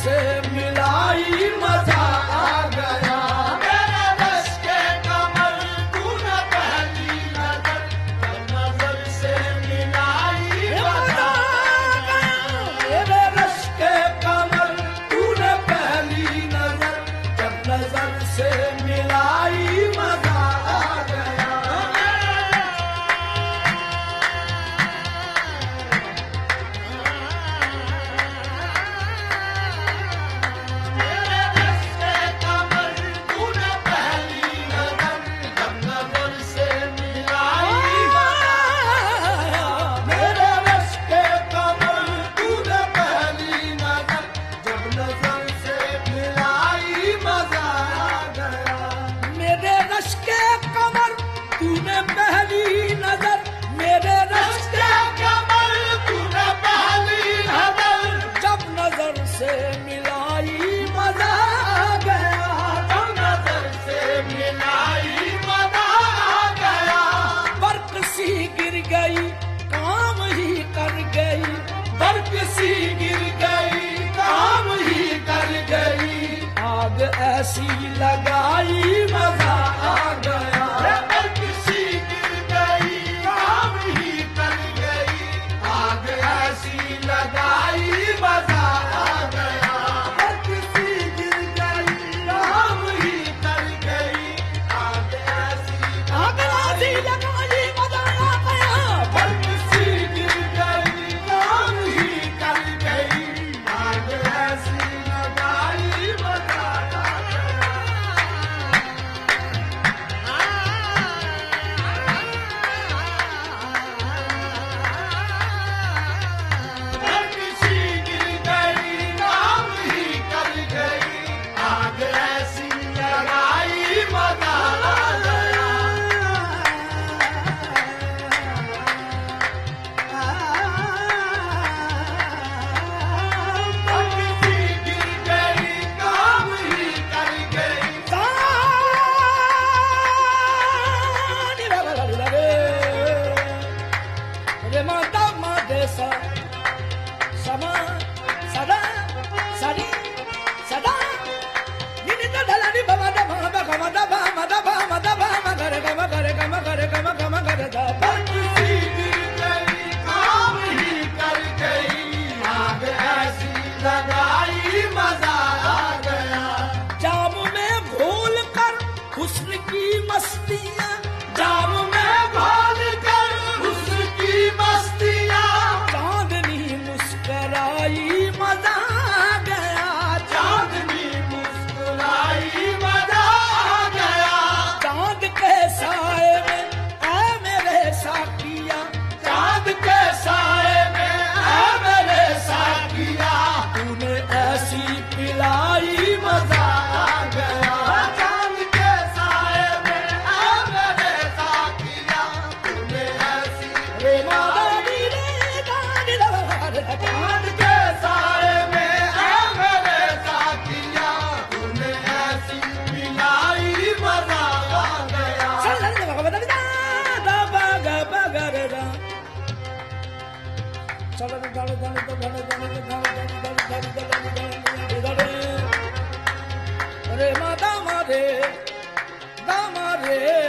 से मिलाई मजा आ गया। मेरे रस के कमर तूने पहली नजर जब नजर से मिलाई मजा आ गया। मेरे रस के कमर तूने पहली नजर जब नजर से मिलाई मजा आ गया। ऐसी लगाई मजा आ गया। बर्फ सी गिर गई काम ही कर गई। आग ऐसी लगाई मजा आ गया। बर्फ सी गिर गई काम ही कर गई। आग ऐसी लगाई मजा आ गया। बर्फ सी गिर गई काम ही कर गई। आग ऐसी लगाई मजा लगाई मजा आ गया। जाम में घोल कर हुस्न की मस्तियाँ। जाम में घोल कर हुस्न की मस्तियाँ। चांदनी मुस्कुराई मजा आ गया। चांदनी मुस्कुराई मजा आ गया। चांद के साए में ऐ मेरे साकिया। चांद के साए में ऐ मेरे साकिया। तूने ऐसी पिलाई मजा आ गया। चांद के साए में ऐ मेरे साकिया। तूने ऐसी चांद के साए में ऐ मेरे साकिया। तूने ऐसी पिलाई मजा आ गया। अरे माता मारे दामारे